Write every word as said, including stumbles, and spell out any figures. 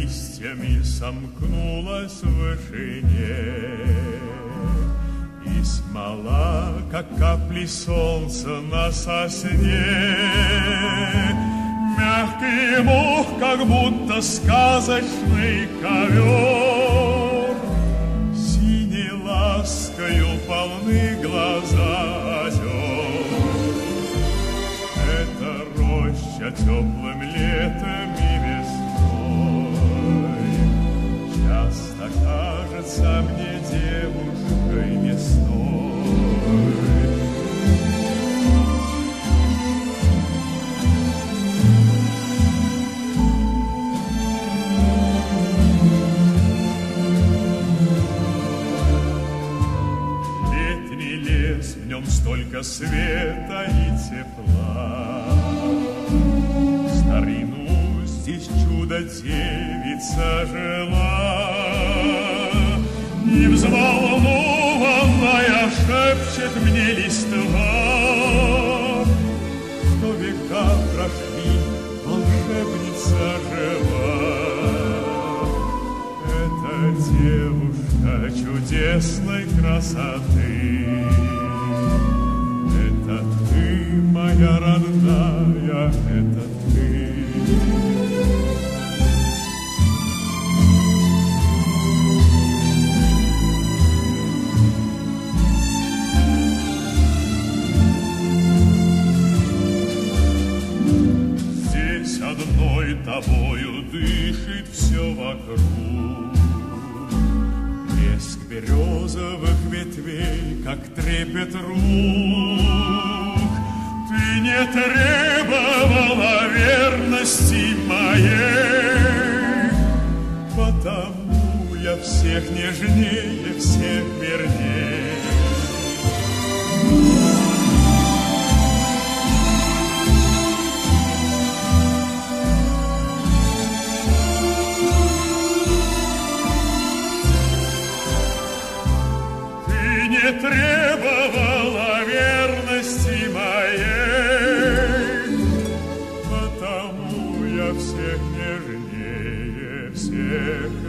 листьями сомкнулась в вышине, и смола, как капли солнца на сосне. Мягкий мох, как будто сказочный ковер, синей ласкою полны глаза озер. Это роща теплым летом и весной часто кажется мне девушкой весной. В нем столько света и тепла. В старину здесь чудо-девица жила, и взволнованная шепчет мне листва, что века прошли, волшебница жива. Это девушка чудесной красоты. Это ты, моя родная, это ты. Здесь одной тобою дышит все вокруг. Блеск березовых ветвей, как трепет рук. Ты не требовала верности моей, потому я всех нежнее, всех вернее. Не требовала верности моей, потому я всех нежнее, всех